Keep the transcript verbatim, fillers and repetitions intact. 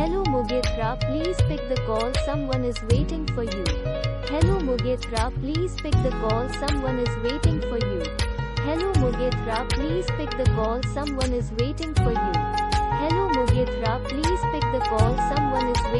Hello Mugithra, please pick the call, someone is waiting for you. Hello Mugithra, please pick the call, someone is waiting for you. Hello Mugithra, please pick the call, someone is waiting for you. Hello Mugithra, please pick the call, someone is waiting for you.